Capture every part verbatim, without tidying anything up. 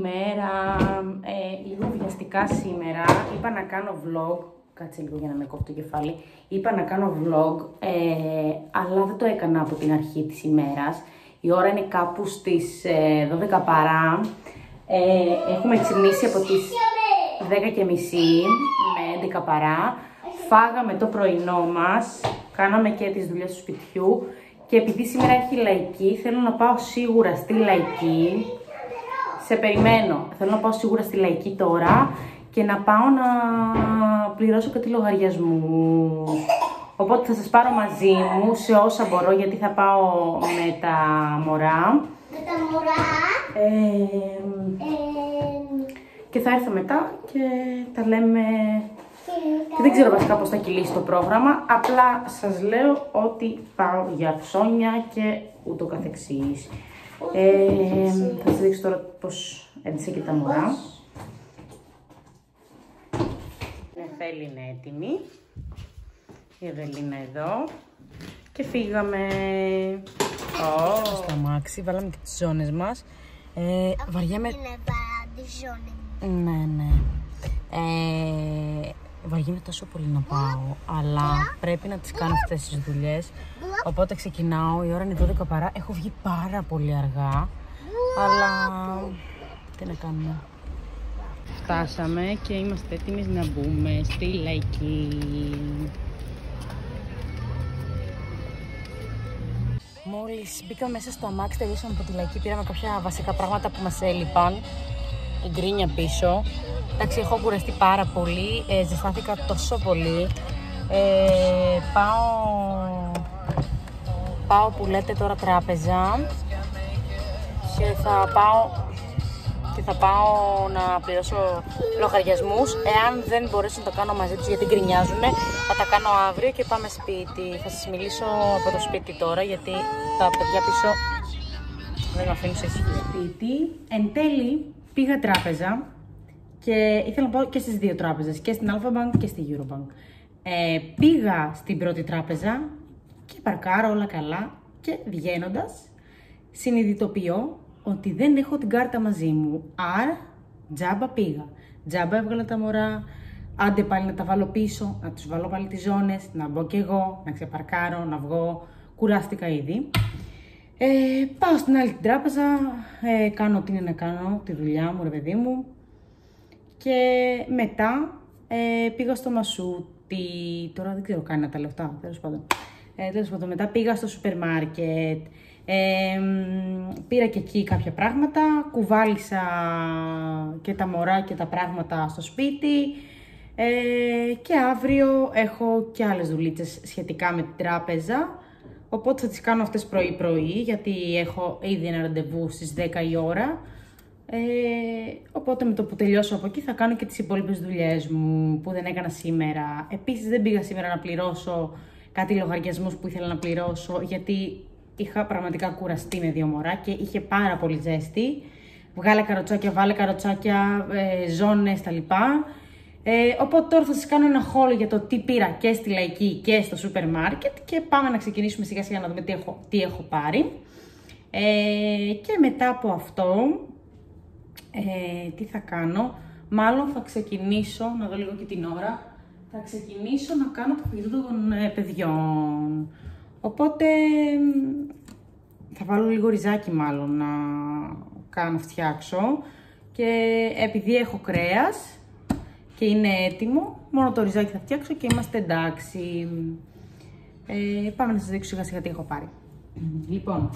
Καλημέρα, ε, λίγο βιαστικά σήμερα, είπα να κάνω vlog, κάτσε λίγο για να με κόβω το κεφάλι, είπα να κάνω vlog, ε, αλλά δεν το έκανα από την αρχή της ημέρας. Η ώρα είναι κάπου στις ε, δώδεκα παρά, ε, έχουμε ξυπνήσει από τις δέκα και μισή με έντεκα παρά, φάγαμε το πρωινό μας, κάναμε και τις δουλειές του σπιτιού και επειδή σήμερα έχει λαϊκή, θέλω να πάω σίγουρα στη λαϊκή. Σε περιμένω. Θέλω να πάω σίγουρα στη λαϊκή τώρα και να πάω να πληρώσω κάτι λογαριασμούς. Οπότε θα σας πάρω μαζί μου σε όσα μπορώ, γιατί θα πάω με τα μωρά. Με τα μωρά. Ε, Ε, και θα έρθω μετά και τα λέμε. Και δεν ξέρω βασικά πώς θα κυλήσει το πρόγραμμα. Απλά σας λέω ότι πάω για ψώνια και ούτω καθεξής. Ε, θα σας δείξω τώρα πώς έντυσα και τα μωρά. Η Νεφέλη είναι έτοιμη. Η Ευελίνα εδώ. Και φύγαμε. Oh. Στο αμάξι, βάλαμε και τις ζώνες μας. Ε, βαριέμαι... Είναι παρά τη ζώνη. Ναι, ναι. Ε, βαριέμαι τόσο πολύ να πάω, αλλά πρέπει να τις κάνω αυτές τις δουλειές. Οπότε ξεκινάω, η ώρα είναι δώδεκα παρά, έχω βγει πάρα πολύ αργά, αλλά τι να κάνουμε. Φτάσαμε και είμαστε έτοιμοι να μπούμε στη λαϊκή. Μόλις μπήκα μέσα στο αμάξι, τελειώσαμε από τη λαϊκή, πήραμε κάποια βασικά πράγματα που μας έλειπαν. Η γκρίνια πίσω. Εντάξει, έχω κουραστεί πάρα πολύ, ε, ζεστάθηκα τόσο πολύ. Ε, πάω, πάω που λέτε τώρα τράπεζα και θα πάω, και θα πάω να πληρώσω λογαριασμούς. Εάν δεν μπορέσω να το κάνω μαζί τους γιατί γκρινιάζουν, θα τα κάνω αύριο και πάμε σπίτι. Θα σας μιλήσω από το σπίτι τώρα, γιατί τα παιδιά πίσω δεν με αφήνουν σε ησυχία. Σπίτι, εν τέλει πήγα τράπεζα και ήθελα να πάω και στις δύο τράπεζες, και στην Alpha Bank και στη Eurobank. Ε, πήγα στην πρώτη τράπεζα και παρκάρω όλα καλά και βγαίνοντας συνειδητοποιώ ότι δεν έχω την κάρτα μαζί μου, άρα τζάμπα πήγα. Τζάμπα έβγαλα τα μωρά, άντε πάλι να τα βάλω πίσω, να τους βάλω πάλι τις ζώνες, να μπω κι εγώ, να ξεπαρκάρω, να βγω, κουράστηκα ήδη. Ε, πάω στην άλλη την τράπεζα, ε, κάνω ό,τι είναι να κάνω, τη δουλειά μου ρε παιδί μου και μετά ε, πήγα στο Μασούτι, τώρα δεν ξέρω καν να τα λεφτά, τέλος πάντων. Ε, τέλος πάντων, μετά πήγα στο σούπερ μάρκετ, ε, πήρα και εκεί κάποια πράγματα, κουβάλισα και τα μωρά και τα πράγματα στο σπίτι ε, και αύριο έχω και άλλες δουλίτσες σχετικά με την τράπεζα, οπότε θα τις κάνω αυτές πρωί-πρωί, γιατί έχω ήδη ένα ραντεβού στις δέκα η ώρα. Ε, οπότε με το που τελειώσω από εκεί θα κάνω και τις υπόλοιπες δουλειές μου που δεν έκανα σήμερα. Επίσης δεν πήγα σήμερα να πληρώσω κάτι λογαριασμούς που ήθελα να πληρώσω, γιατί είχα πραγματικά κουραστεί με δύο μωρά και είχε πάρα πολύ ζέστη. Βγάλε καροτσάκια, βάλε καροτσάκια, ε, ζώνες τα λοιπά. Ε, οπότε τώρα θα σας κάνω ένα haul για το τι πήρα και στη λαϊκή και στο σούπερ μάρκετ και πάμε να ξεκινήσουμε σιγά σιγά να δούμε τι έχω, τι έχω πάρει. Ε, και μετά από αυτό, ε, τι θα κάνω, μάλλον θα ξεκινήσω, να δω λίγο και την ώρα, θα ξεκινήσω να κάνω το φαγητό των ε, παιδιών. Οπότε θα βάλω λίγο ριζάκι μάλλον να κάνω, φτιάξω και επειδή έχω κρέας και είναι έτοιμο, μόνο το ριζάκι θα φτιάξω και είμαστε εντάξει. Ε, πάμε να σας δείξω σιγά σιγά τι έχω πάρει. Λοιπόν,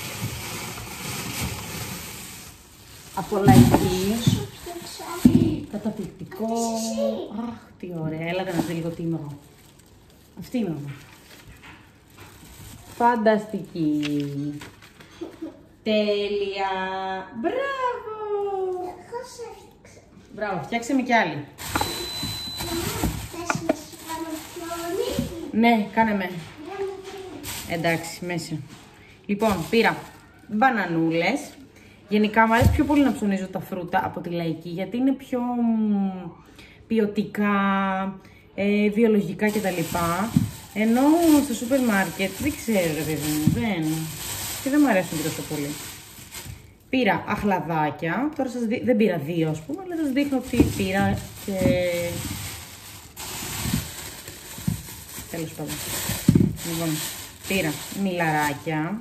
από λαϊκή, καταπληκτικό, αχ τι ωραία, έλατε να δείτε λίγο τι είμαι εγώ. Αυτή είμαι εγώ. Φανταστική. Τέλεια. Μπράβο. Εγώ σε έφτιαξα. Μπράβο, φτιάξε με κι άλλη. Θες να σου κάνω φλόνι? Ναι, κάνε με. Εντάξει, μέσα. Λοιπόν, πήρα μπανανούλες. Γενικά μου αρέσει πιο πολύ να ψωνίζω τα φρούτα από τη λαϊκή, γιατί είναι πιο ποιοτικά, ε, βιολογικά κτλ. Ενώ στο σούπερ μάρκετ δεν ξέρω ρε παιδί μου, δεν... και δεν μου αρέσουν τόσο πολύ. Πήρα αχλαδάκια, τώρα σας δει... δεν πήρα δύο ας πούμε, αλλά σας δείχνω τι πήρα και... τέλος πάντων. Λοιπόν, πήρα μιλαράκια,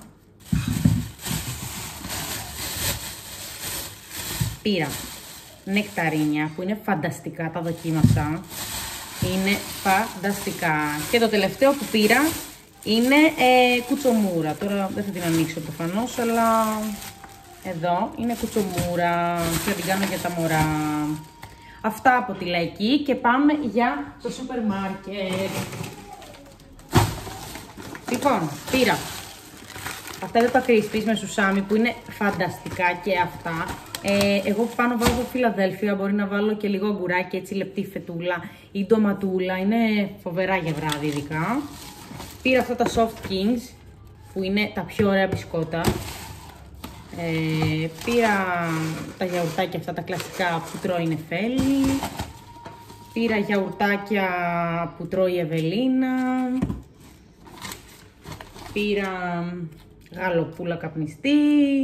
πήρα νεκταρίνια που είναι φανταστικά, τα δοκίμασα, είναι φανταστικά. Και το τελευταίο που πήρα είναι ε, κουτσομούρα, τώρα δεν θα την ανοίξω προφανώς, αλλά εδώ είναι κουτσομούρα και θα την κάνω για τα μωρά. Αυτά από τη Λαϊκή και πάμε για το σούπερ μάρκετ. Λοιπόν, πήρα αυτά εδώ τα Crispies με σουσάμι που είναι φανταστικά και αυτά. Ε, εγώ πάνω βάζω Φιλαδέλφια, μπορεί να βάλω και λίγο αγκουράκι, έτσι λεπτή φετούλα ή ντοματούλα, είναι φοβερά για βράδυ ειδικά. Πήρα αυτά τα Soft Kings που είναι τα πιο ωραία μπισκότα. Ε, πήρα τα γιαουρτάκια αυτά τα κλασικά που τρώει η Νεφέλη. Πήρα γιαουρτάκια που τρώει η Ευελίνα. Πήρα γαλοπούλα καπνιστή.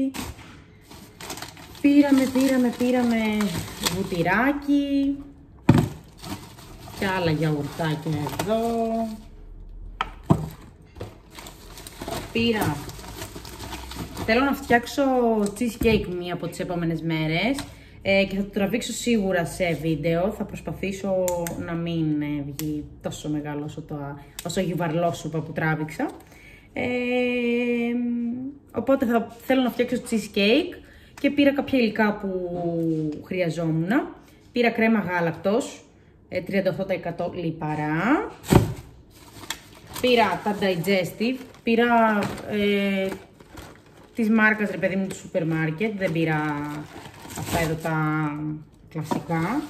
Πήραμε, πήραμε, πήραμε βουτυράκι. Και άλλα γιαουρτάκια εδώ. Πήρα, θέλω να φτιάξω cheesecake μία από τις επόμενες μέρες ε, και θα το τραβήξω σίγουρα σε βίντεο. Θα προσπαθήσω να μην ε, βγει τόσο μεγάλο όσο, το, όσο γιουβαρλόσουπα που τράβηξα. Ε, οπότε θα θέλω να φτιάξω cheesecake και πήρα κάποια υλικά που χρειαζόμουν. Πήρα κρέμα γάλακτος, ε, τριάντα οκτώ τοις εκατό λιπαρά. Πήρα τα digestive, πήρα ε, της μάρκας ρε παιδί μου του σούπερ μάρκετ, δεν πήρα αυτά εδώ τα κλασικά.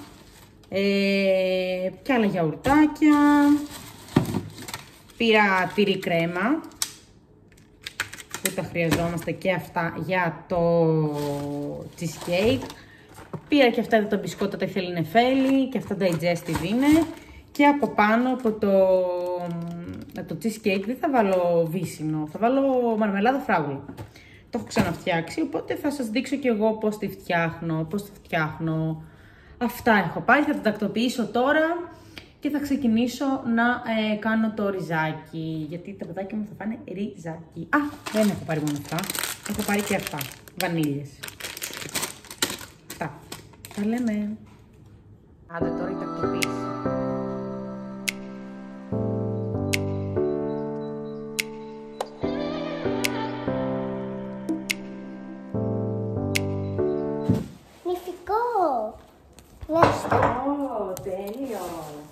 Ε, και άλλα γιαουρτάκια. Πήρα τυρί κρέμα, που τα χρειαζόμαστε και αυτά για το cheesecake. Πήρα και αυτά εδώ τα μπισκότα, τα ήθελε Νεφέλη και αυτά digestive είναι. Και από πάνω από το, το cheesecake δεν θα βάλω βύσσινο, θα βάλω μαρμελάδα φράουλα. Το έχω ξαναφτιάξει, οπότε θα σας δείξω και εγώ πώς τη φτιάχνω, πώς τη φτιάχνω. Αυτά έχω πάρει, θα τα τακτοποιήσω τώρα και θα ξεκινήσω να ε, κάνω το ριζάκι, γιατί τα παιδάκια μου θα φάνε ριζάκι. Α, δεν έχω πάρει μόνο αυτά, έχω πάρει και αυτά, βανίλιες. Αυτά, τα λέμε. Άντε τώρα η τακτοποίηση. Ω, τέλειο!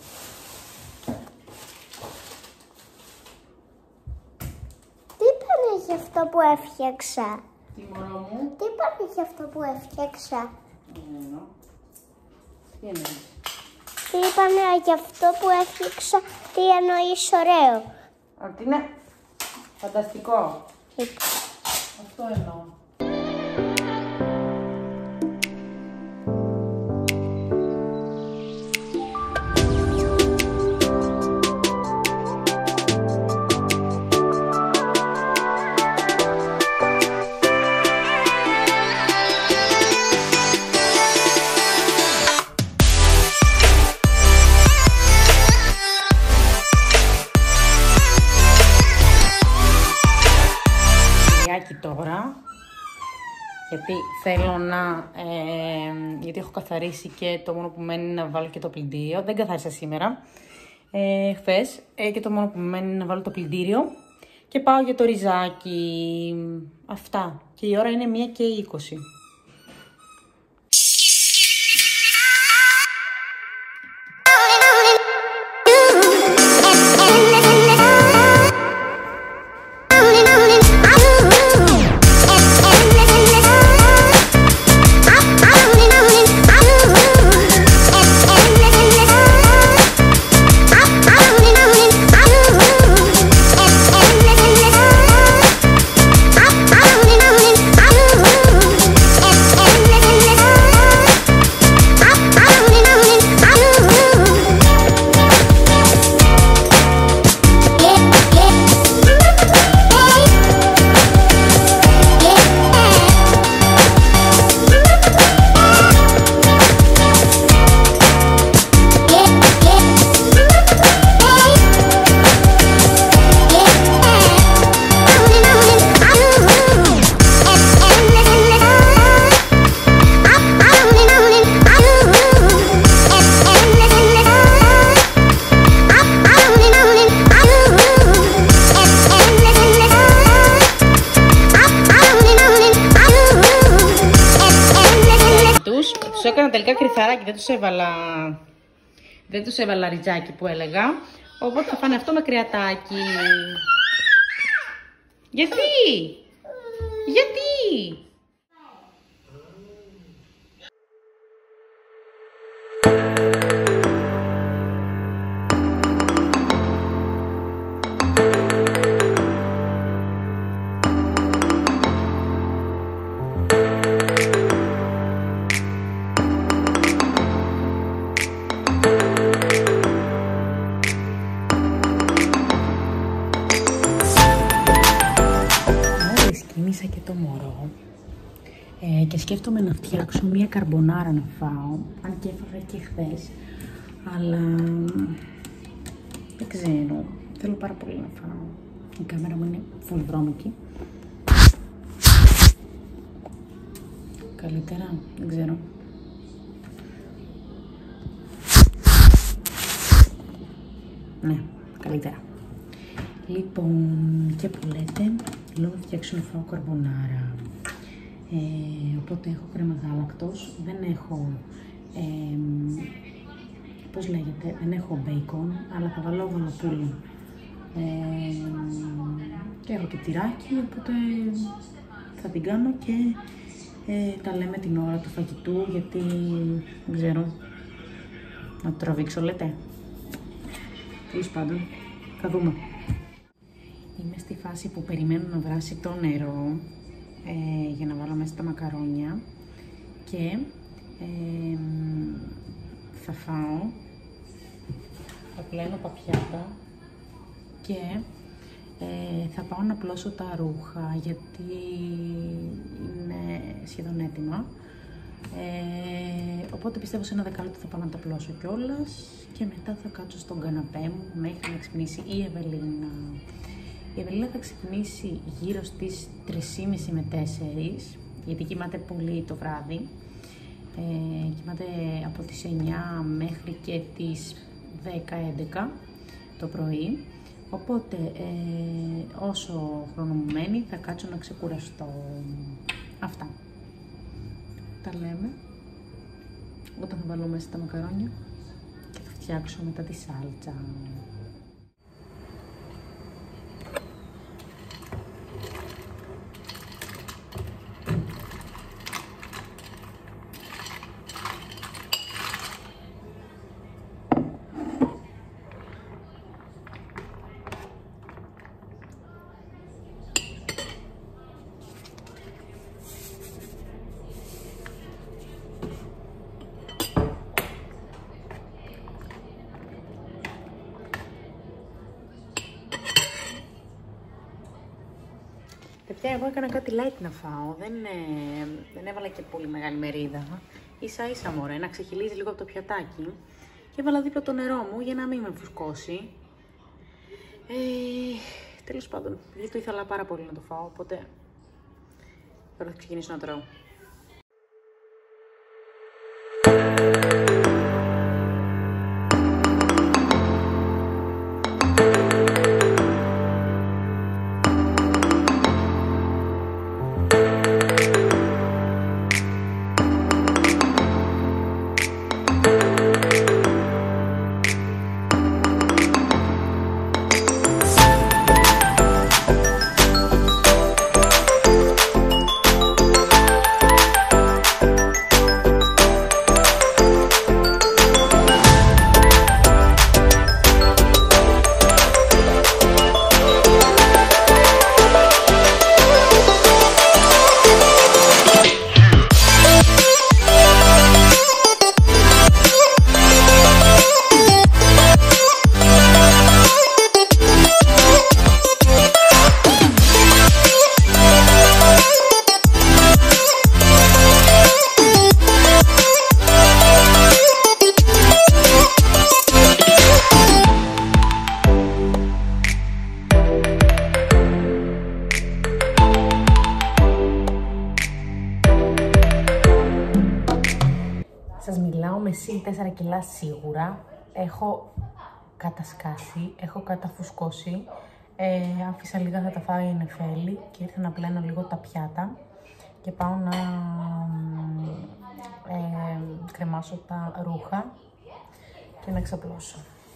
Τι είπανε για αυτό που έφτιαξα? Τι μωρό μου? Τι είπανε για αυτό που έφτιαξα? Εννοώ. Τι εννοείς? Τι είπανε για αυτό που έφτιαξα? Τι εννοείς ωραίο? Ότι είναι φανταστικό. Είπα. Αυτό εννοώ. Τώρα, γιατί θέλω να, ε, γιατί έχω καθαρίσει και το μόνο που μένει είναι να βάλω και το πλυντήριο. Δεν καθάρισα σήμερα, ε, χθες, ε, και το μόνο που μένει είναι να βάλω το πλυντήριο και πάω για το ριζάκι. Αυτά, και η ώρα είναι μία και είκοσι. έκανα τελικά κρυθαράκι, δεν τους έβαλα, δεν τους έβαλα ριτζάκι που έλεγα. Οπότε θα φάνε αυτό με κρεατάκι. Γιατί? Γιατί? Και το μωρό ε, και σκέφτομαι να φτιάξω μία καρμπονάρα να φάω, αν και έφαγα και χθες, αλλά δεν ξέρω, θέλω πάρα πολύ να φάω. Η κάμερα μου είναι φουλβρώμικη. Καλύτερα, δεν ξέρω. Ναι, καλύτερα. Λοιπόν, και που λέτε, θέλω να φτιάξω να φάω καρμπονάρα. Ε, οπότε έχω κρέμα γάλακτος, δεν έχω, ε, πώς λέγεται, δεν έχω μπέικον, αλλά θα βάλω γαλοπούλα. Ε, και έχω και τυράκι, οπότε θα την κάνω και ε, τα λέμε την ώρα του φαγητού, γιατί δεν ξέρω, να το τραβήξω λέτε. Τέλος πάντων, θα δούμε. Είμαι στη φάση που περιμένω να βράσει το νερό ε, για να βάλω μέσα τα μακαρόνια και ε, θα φάω, θα πλένω τα πιάτα και ε, θα πάω να πλώσω τα ρούχα γιατί είναι σχεδόν έτοιμα. Ε, οπότε πιστεύω σε ένα δεκάλεπτο θα πάω να τα πλώσω κιόλας και μετά θα κάτσω στον καναπέ μου μέχρι να ξυπνήσει η Ευελίνα. Η Ευελίνα θα ξυπνήσει γύρω στις τρεις και μισή με τέσσερις, γιατί κοιμάται πολύ το βράδυ. Ε, κοιμάται από τις εννιά μέχρι και τις δέκα έντεκα το πρωί. Οπότε ε, όσο χρόνο μου μένει θα κάτσω να ξεκουραστώ. Αυτά. Τα λέμε όταν θα βάλω μέσα τα μακαρόνια και θα φτιάξω μετά τη σάλτσα. Παιδιά, εγώ έκανα κάτι light να φάω, δεν, ε, δεν έβαλα και πολύ μεγάλη μερίδα. Ίσα ίσα μωρέ, να ξεχυλίζει λίγο από το πιατάκι. Και έβαλα δίπλα το νερό μου για να μην με φουσκώσει. Ε, τέλος πάντων, γιατί το ήθελα πάρα πολύ να το φάω, οπότε τώρα θα ξεκινήσω να τρώω. Σας μιλάω με συν τέσσερα κιλά σίγουρα. Έχω κατασκάσει, έχω καταφουσκώσει. Ε, άφησα λίγα, θα τα φάω η Νεφέλη και ήρθα να πλένω λίγο τα πιάτα. Και πάω να ε, κρεμάσω τα ρούχα και να ξαπλώσω.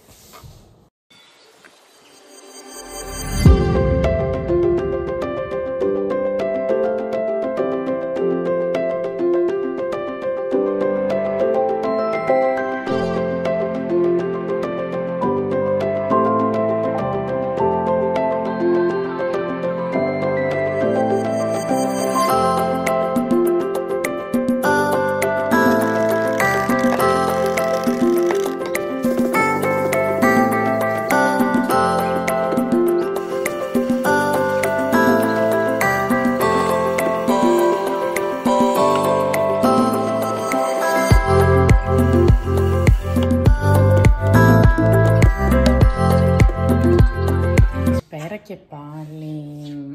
Και πάλι.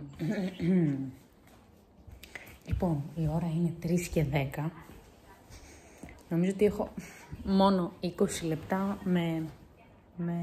Λοιπόν, η ώρα είναι τρεις και δέκα. Νομίζω ότι έχω μόνο είκοσι λεπτά με, με,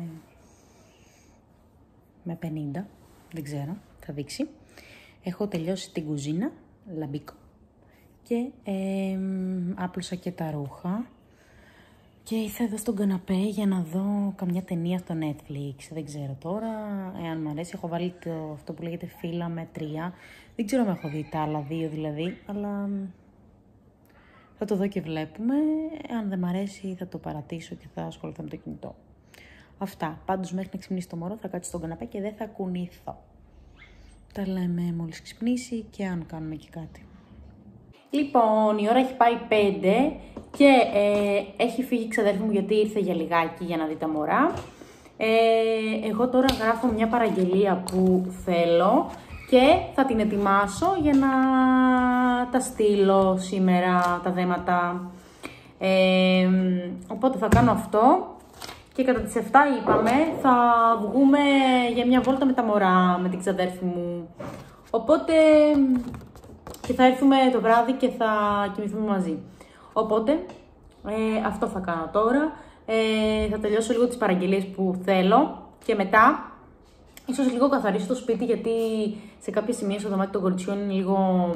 με πενήντα. Δεν ξέρω, θα δείξει. Έχω τελειώσει την κουζίνα, λαμπίκο. Και ε, άπλωσα και τα ρούχα. Και ήρθα εδώ στον καναπέ για να δω καμιά ταινία στο Netflix. Δεν ξέρω τώρα, εάν μου αρέσει. Έχω βάλει το, αυτό που λέγεται φύλλα με τρία. Δεν ξέρω αν έχω δει τα άλλα δύο δηλαδή, αλλά θα το δω και βλέπουμε. Αν δεν μ' αρέσει θα το παρατήσω και θα ασχοληθώ με το κινητό. Αυτά. Πάντως μέχρι να ξυπνήσει το μωρό θα κάτσω στον καναπέ και δεν θα κουνηθώ. Τα λέμε μόλις ξυπνήσει και αν κάνουμε και κάτι. Λοιπόν, η ώρα έχει πάει πέντε και ε, έχει φύγει η ξαδέρφη μου γιατί ήρθε για λιγάκι για να δει τα μωρά. Ε, εγώ τώρα γράφω μια παραγγελία που θέλω και θα την ετοιμάσω για να τα στείλω σήμερα τα δέματα. Ε, οπότε θα κάνω αυτό και κατά τις επτά είπαμε θα βγούμε για μια βόλτα με τα μωρά, με την ξαδέρφη μου. Οπότε και θα έρθουμε το βράδυ και θα κοιμηθούμε μαζί. Οπότε ε, αυτό θα κάνω τώρα. Ε, θα τελειώσω λίγο τις παραγγελίες που θέλω και μετά ίσως λίγο καθαρίσω το σπίτι γιατί σε κάποια σημεία στο δωμάτιο των κοριτσιών είναι λίγο...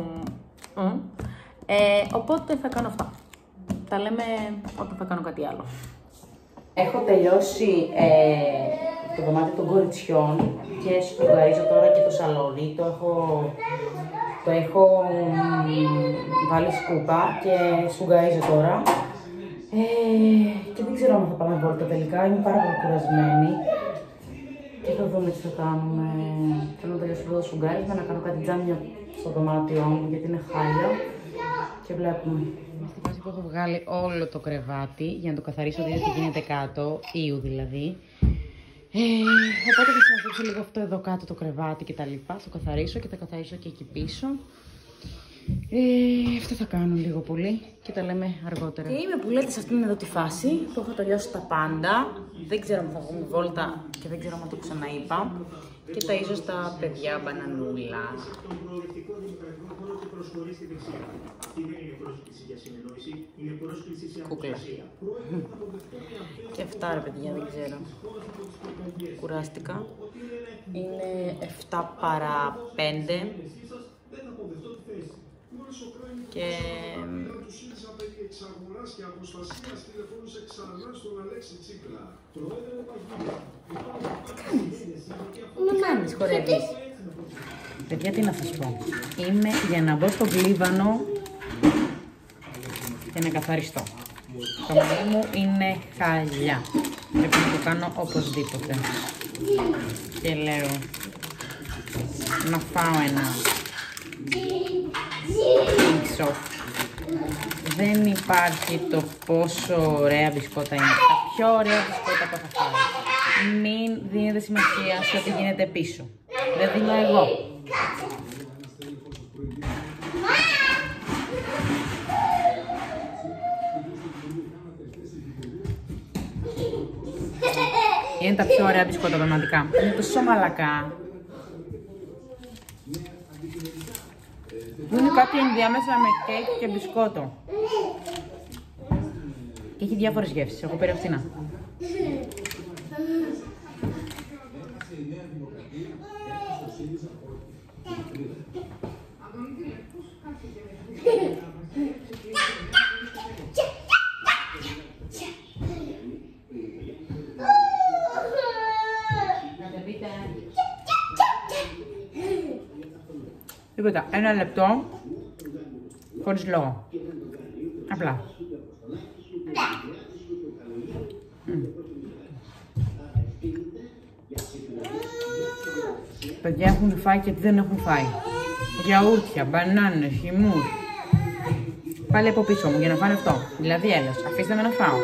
Ε, οπότε θα κάνω αυτά. Τα λέμε όταν θα κάνω κάτι άλλο. Έχω τελειώσει ε, το δωμάτιο των κοριτσιών και σφουγγαρίζω τώρα και το σαλόνι. Το έχω, το έχω βάλει σκούπα και σφουγγαρίζω τώρα. Ε, και δεν ξέρω αν θα πάμε βόλτα τελικά, είμαι πάρα πολύ κουρασμένη. Και θα δούμε τι θα κάνουμε. Θέλω να τελειώσω το σφουγγάρισμα, να κάνω κάτι τζάμια στο δωμάτιό μου γιατί είναι χάλια. Και βλέπουμε. Είμαι στη φάση που έχω βγάλει όλο το κρεβάτι για να το καθαρίσω, δείτε τι γίνεται κάτω, ήου δηλαδή. Ε, οπότε θα συναντήσω λίγο αυτό εδώ κάτω το κρεβάτι και τα λοιπά. Θα το καθαρίσω και θα καθαρίσω και εκεί πίσω. Ε, αυτό θα κάνω λίγο πολύ και τα λέμε αργότερα. Και είμαι που λέτε σε αυτήν εδώ τη φάση που έχω τελειώσει τα πάντα. Δεν ξέρω αν θα βγούμε βόλτα και δεν ξέρω αν το ξαναείπα. Και ταΐζω στα παιδιά μπανανούλα. Κούκλα. Και αυτά ρε παιδιά, δεν ξέρω. Κουράστηκα. Είναι εφτά παρά πέντε. Και... Τι κάνεις, χορεύεις? Παιδιά, τι να σας πω. Είμαι για να μπω στο πλύβανο και να καθαριστώ. Το μαλλί μου είναι χαλιά. Πρέπει να το κάνω οπωσδήποτε. Και λέω να φάω ένα πίσω. Δεν υπάρχει το πόσο ωραία μπισκότα είναι. Τα πιο ωραία μπισκότα που θα φάω. Μην δίνετε σημασία σε ό,τι γίνεται πίσω. Δεν δίνω εγώ. Είναι τα πιο ωραία μπισκότα πραγματικά. Είναι τόσο μαλακά. Είναι κάτι ενδιάμεσα με κέικ και μπισκότο. Και έχει διάφορες γεύσεις. Εγώ πήρα φθηνά. Τίποτα, ένα λεπτό, χωρίς λόγο. Απλά. Mm. Παιδιά έχουν φάει και τι δεν έχουν φάει. Γιαούρτια, μπανάνες, χυμούς. Πάλι από πίσω μου για να φάνε αυτό. Δηλαδή έλας, αφήστε με να φάω.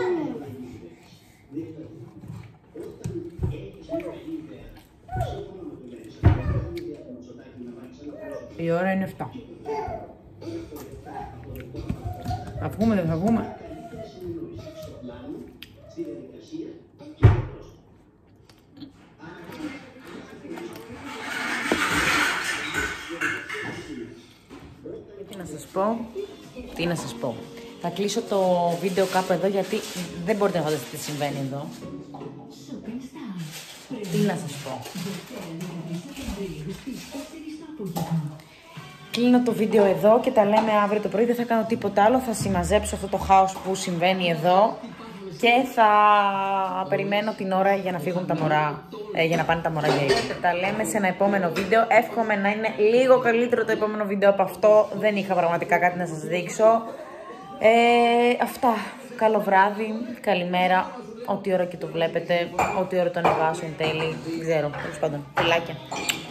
Η ώρα είναι εφτά. Θα βγούμε, δεν θα βγούμε. Τι να σας πω, τι να σας πω. Θα κλείσω το βίντεο κάπου εδώ γιατί δεν μπορείτε να φανταστείτε τι συμβαίνει εδώ. Τι να σας πω. Κλείνω το βίντεο εδώ και τα λέμε αύριο το πρωί. Δεν θα κάνω τίποτα άλλο. Θα συμμαζέψω αυτό το χάος που συμβαίνει εδώ και θα περιμένω την ώρα για να φύγουν τα μωρά, ε, για να πάνε τα μωρά για ύπνο. Τα λέμε σε ένα επόμενο βίντεο. Εύχομαι να είναι λίγο καλύτερο το επόμενο βίντεο από αυτό. Δεν είχα πραγματικά κάτι να σας δείξω. Ε, αυτά. Καλό βράδυ, καλημέρα. Ό,τι ώρα και το βλέπετε, ό,τι ώρα το ανεβάσω εν τέλει. Δεν ξέρω, τέλος πάντων. Φιλάκια.